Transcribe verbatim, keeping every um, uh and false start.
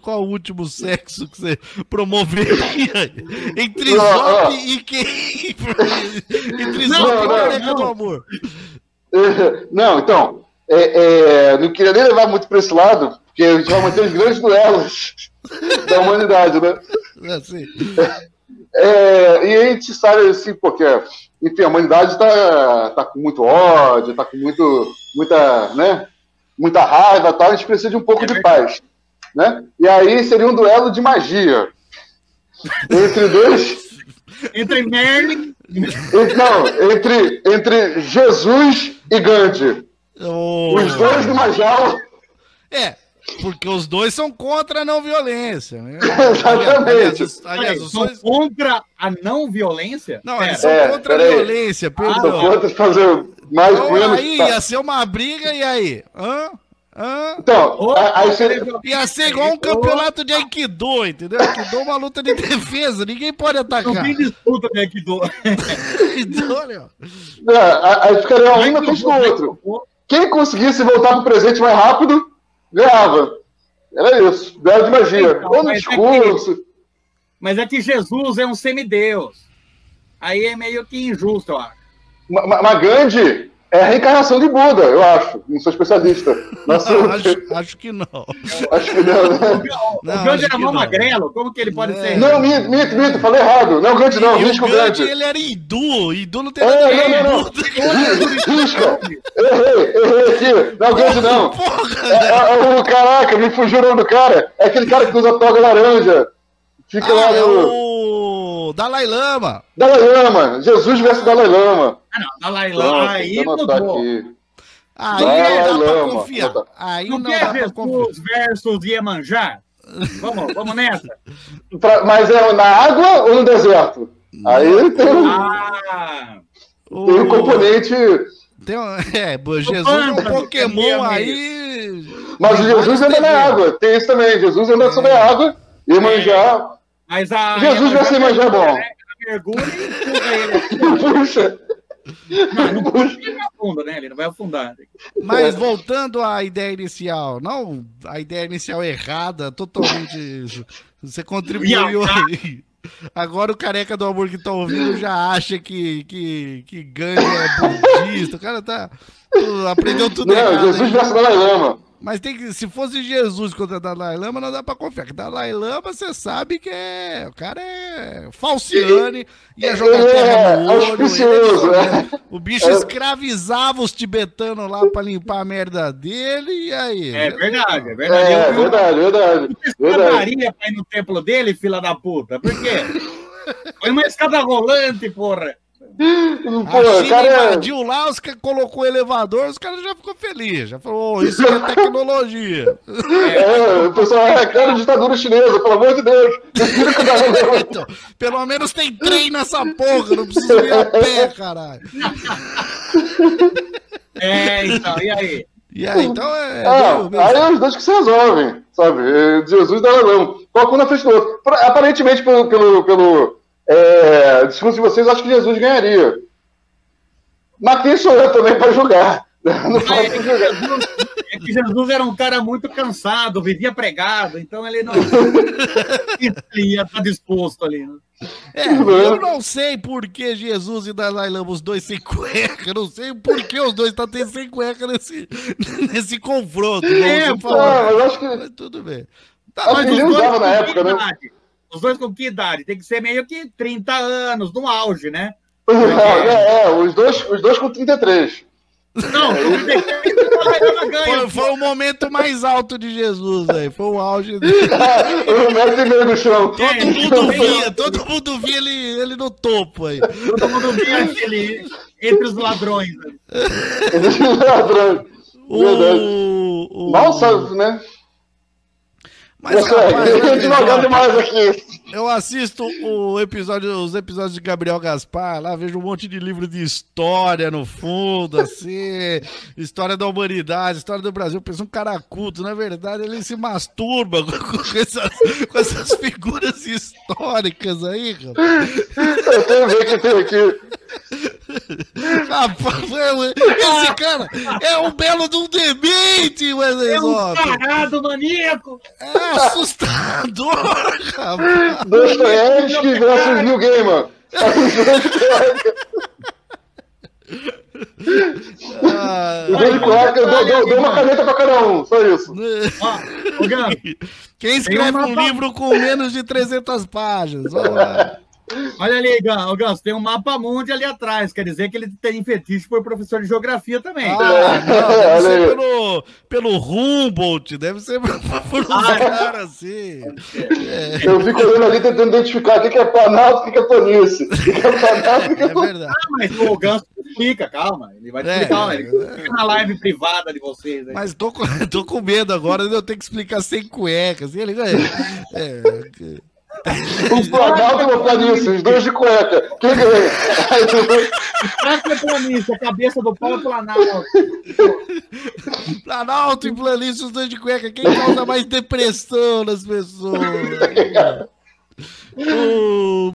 qual o último sexo que você promoveria? Entre Zop e quem? Entre Zop e Careca do Amor. Não, então, é, é, não queria nem levar muito para esse lado, porque a gente vai manter os grandes duelos da humanidade, né? É, sim. É, e a gente sabe assim, porque, enfim, a humanidade está tá com muito ódio, está com muito, muita, né, muita raiva, tal, a gente precisa de um pouco é de paz, né? E aí seria um duelo de magia entre dois. Entre Merlin. Não, entre, entre Jesus e Gandhi. Oh. Os dois numa jaula. É. Porque os dois são contra a não violência, né? Exatamente. Aliás, aliás, os são dois... contra a não violência? Não, eles são é, contra a violência, perdão. São contra fazer mais então, menos. Aí ia ser uma briga, e aí? Hã? Hã? Então, oh, aí você... ia ser igual um campeonato de Aikido, entendeu? Aikido é uma luta de defesa, ninguém pode atacar. Não tem disputa de Aikido. Aikido, aí ficaria um na frente do outro. Quem conseguisse voltar pro presente mais rápido, ganhava. Era isso. Duelo de magia. Então, Ou no discurso. É que, mas é que Jesus é um semideus. Aí é meio que injusto, eu acho. Mas Gandhi é a reencarnação de Buda, eu acho. Não sou especialista. Nossa, não, acho, acho que não. Acho que não. Né? O Gandhi era mó magrelo. Como que ele pode é. ser? Não, minto, minto, minto. Falei errado. Não, Gandhi não. Risco Gandhi. Ele era hindu. Hindu não tem nada a ver. Não, não, não. Risca. Errei, errei aqui. Não, Gandhi não. Porra, é, é, caraca, me fugiu o nome do cara. É aquele cara que usa toga laranja. Fica ah, lá é no... o Dalai Lama. Dalai Lama. Jesus versus Dalai Lama. Ah, não. Dalai Lama. Aí mudou. Aí não dá pra confiar. Aí não, não dá pra confiar. Jesus versus Iemanjá. Vamos, vamos nessa. Pra, mas é na água ou no deserto? Não. Aí tem, ah, tem o um componente... Tem um, é, Jesus é um Pokémon aí... Mas o Jesus anda na água. Tem isso também. Jesus anda é. sobre a água. Iemanjá... É. Mas a Jesus versus Iemanjá é bom. Mergulha e puxa. Não, não puxa ele afunda, né? Ele não vai afundar. Mas voltando à ideia inicial, não a ideia inicial errada, totalmente. Você contribuiu aí. Agora o careca do amor que tá ouvindo já acha que, que, que Gandhi é budista. O cara tá. Aprendeu tudo não, errado. Jesus versus Dalai Lama. Mas tem que, se fosse Jesus contra Dalai Lama, não dá pra confiar. Que Dalai Lama, você sabe que é. O cara é falciane, ia jogar é, terra no olho. É, é, o bicho é. escravizava os tibetanos lá pra limpar a merda dele, e aí? É verdade, é verdade. É, eu, verdade, verdade. Você escadaria pra ir no templo dele, fila da puta? Por quê? Foi uma escada rolante, porra. Pô, a China cara... invadiu lá, os que colocou o elevador, os caras já ficou felizes, já falou, oh, isso é tecnologia. É, o pessoal é cara de ditadura chinesa, pelo amor de Deus. Então, pelo menos tem trem nessa porra, não precisa ir a pé, caralho. É, então, e aí? E aí, então é... Ah, aí é os dois que se resolvem, sabe? Jesus e Dalai Lama, colocou um na frente do outro. Aparentemente, pelo... pelo, pelo É, discurso de vocês, acho que Jesus ganharia. Mas quem sou eu também para julgar? Não é, é, que Jesus, é que Jesus era um cara muito cansado, vivia pregado, então ele não ia estar disposto ali. Né? É, eu não sei por que Jesus e Dalai Lama, os dois sem cueca, não sei por que os dois estão tá sem cueca nesse, nesse confronto. É, pô, eu acho que... Mas tudo bem. Tá, mas os dois na época, né? Os dois com que idade? Tem que ser meio que trinta anos, no auge, né? É, é, é os, dois, os dois com trinta e três. Não, foi, foi o momento mais alto de Jesus, aí. Foi o auge dele. Um metro e meio no chão. Todo é, mundo via, todo mundo via ele, ele no topo aí. Todo mundo via ele entre os ladrões. Entre os ladrões. Verdade. O... Mal sabe, né? Mas, rapaz, eu, demais aqui. eu assisto o episódio, os episódios de Gabriel Gaspar, lá vejo um monte de livro de história no fundo, assim, história da humanidade, história do Brasil. Pensa um cara culto, na verdade ele se masturba com, com, essas, com essas figuras históricas aí, cara. Eu tenho que ver que tem aqui. Rapaz, esse cara é um belo de um demente, Wesley É um Zop. tarado maníaco. É assustador, rapaz. Dostoiévski versus Neil Gaiman. Ah, Em vez de cueca, eu dou, dou, dou uma caneta pra cada um, só isso. Ó, ô, Gans, quem escreve um livro com menos de trezentas páginas? Vamos lá. olha ali, Gans, ô, Gans, tem um mapa mundi ali atrás. Quer dizer que ele tem fetiche por professor de geografia também. Ah, não, deve Olha ser aí. pelo, pelo Humboldt, deve ser por uns caras assim. Eu fico olhando ali tentando identificar o que que é Planalto, o que que é planície. O que que é Planalto, o que que é É planície. verdade. Ah, mas o Gans explica, calma. Ele vai te É, explicar. Ele é. fica na live privada de vocês. Né? Mas tô com, tô com medo agora de eu ter que explicar sem cueca. Assim, ele, é, é, O Planalto ou planície, os dois de cueca. Quem ganha? Aí depois- Planalto é planície, a cabeça do pau é Planalto. Planalto e planície, os dois de cueca. Quem causa mais depressão nas pessoas? Ô,